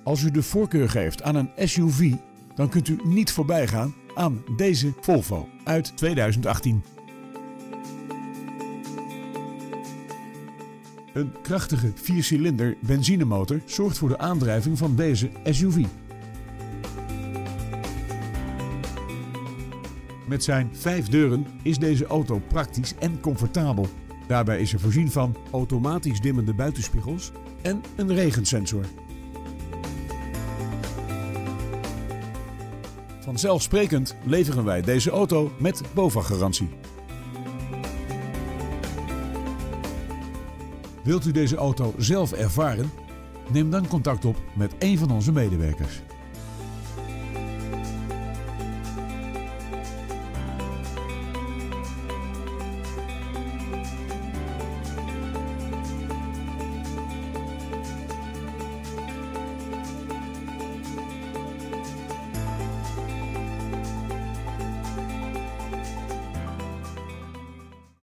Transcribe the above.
Als u de voorkeur geeft aan een SUV, dan kunt u niet voorbij gaan aan deze Volvo uit 2018. Een krachtige 4-cilinder benzinemotor zorgt voor de aandrijving van deze SUV. Met zijn 5 deuren is deze auto praktisch en comfortabel. Daarbij is er voorzien van automatisch dimmende buitenspiegels en een regensensor. Vanzelfsprekend leveren wij deze auto met BOVAG-garantie. Wilt u deze auto zelf ervaren? Neem dan contact op met een van onze medewerkers.